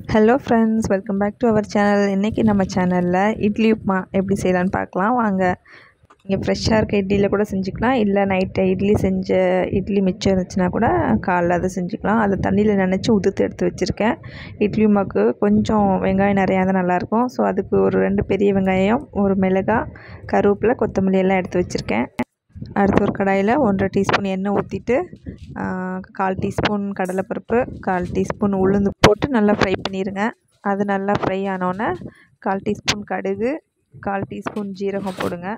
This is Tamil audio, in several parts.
Hello friends, welcome back to our channel. இன்றைக்கி நம்ம சேனலில் இட்லி உப்புமா எப்படி செய்யலான்னு பார்க்கலாம் வாங்க. நீங்கள் ஃப்ரெஷ்ஷாக இருக்க இட்லியில் கூட செஞ்சுக்கலாம், இல்லை நைட்டு இட்லி செஞ்ச இட்லி மிச்சம் இருந்துச்சுன்னா கூட காலைல அதை செஞ்சுக்கலாம். அதை தண்ணியில் நனைச்சி உதுத்து எடுத்து வச்சுருக்கேன். இட்லி உப்புமாக்கு கொஞ்சம் வெங்காயம் நிறையா தான் நல்லாயிருக்கும். ஸோ அதுக்கு ஒரு 2 பெரிய வெங்காயம், ஒரு மிளகாய், கருவேப்பிலை, கொத்தமல்லி எல்லாம் எடுத்து வச்சுருக்கேன். அடுத்து ஒரு கடாயில் 1.5 டீஸ்பூன் எண்ணெய் ஊற்றிட்டு 1/4 டீஸ்பூன் கடலைப்பருப்பு, 1/4 டீஸ்பூன் உளுந்து போட்டு நல்லா ஃப்ரை பண்ணிடுங்க. அது நல்லா ஃப்ரை ஆனோடனே 1/4 டீஸ்பூன் கடுகு, 1/4 டீஸ்பூன் ஜீரகம் போடுங்க.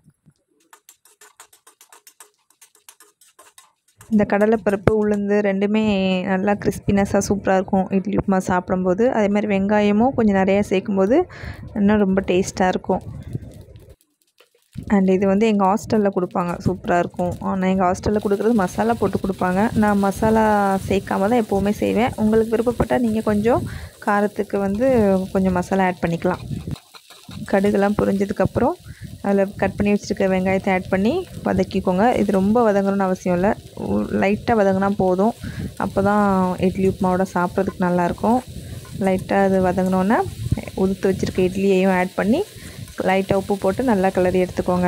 இந்த கடலைப்பருப்பு உளுந்து ரெண்டுமே நல்லா கிறிஸ்பினஸாக சூப்பராக இருக்கும் இட்லி உப்புமா சாப்பிடும்போது. அதேமாதிரி வெங்காயமும் கொஞ்சம் நிறையா சேர்க்கும்போது இன்னும் ரொம்ப டேஸ்ட்டாக இருக்கும். அண்ட் இது வந்து எங்கள் ஹாஸ்டலில் கொடுப்பாங்க, சூப்பராக இருக்கும். ஆனால் எங்கள் ஹாஸ்டலில் கொடுக்குறது மசாலா போட்டு கொடுப்பாங்க. நான் மசாலா சேர்க்காம தான் எப்போவுமே செய்வேன். உங்களுக்கு விருப்பப்பட்டால் நீங்கள் கொஞ்சம் காரத்துக்கு வந்து கொஞ்சம் மசாலா ஆட் பண்ணிக்கலாம். கடுகுலாம் பொரிஞ்சதுக்கப்புறம் அதில் கட் பண்ணி வச்சுருக்க வெங்காயத்தை ஆட் பண்ணி வதக்கிக்கோங்க. இது ரொம்ப வதங்கணும்னு அவசியம் இல்லை, லைட்டாக வதங்கினா போதும். அப்போ தான் இட்லி உப்புமாவோட சாப்பிட்றதுக்கு நல்லாயிருக்கும். லைட்டாக அது வதங்கினோன்னே உதுத்து வச்சுருக்க இட்லியையும் ஆட் பண்ணி லைட்டாக உப்பு போட்டு நல்லா கிளறி எடுத்துக்கோங்க.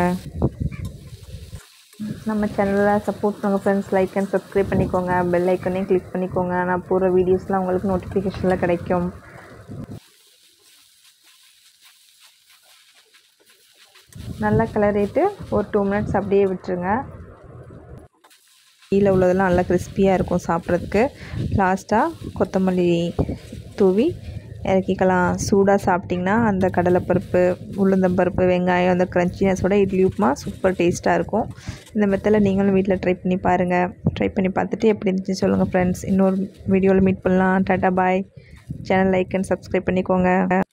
நம்ம சேனலில் சப்போர்ட் பண்ணுங்கள் ஃப்ரெண்ட்ஸ். லைக் அண்ட் சப்ஸ்கிரைப் பண்ணிக்கோங்க. பெல் ஐக்கனையும் கிளிக் பண்ணிக்கோங்க. நான் போகிற வீடியோஸ்லாம் உங்களுக்கு நோட்டிஃபிகேஷனில் கிடைக்கும். நல்லா கிளறிட்டு ஒரு 2 மினிட்ஸ் அப்படியே விட்டுருங்க. கீழே உள்ளதெல்லாம் நல்லா கிறிஸ்பியாக இருக்கும் சாப்பிட்றதுக்கு. லாஸ்ட்டாக கொத்தமல்லி தூவி இறக்கிக்கலாம். சூடாக சாப்பிட்டிங்கன்னா அந்த கடலைப்பருப்பு, உளுந்தம்பருப்பு, வெங்காயம், அந்த க்ரன்ச்சினஸோட இட்லி உப்புமா சூப்பர் டேஸ்ட்டாக இருக்கும். இந்த மெத்தடில் நீங்களும் வீட்டில் ட்ரை பண்ணி பாருங்கள். ட்ரை பண்ணி பார்த்துட்டு எப்படி இருந்துச்சுன்னு சொல்லுங்கள் ஃப்ரெண்ட்ஸ். இன்னொரு வீடியோவில் மீட் பண்ணலாம். Ta-ta bye. Channel like and subscribe பண்ணிக்கோங்க.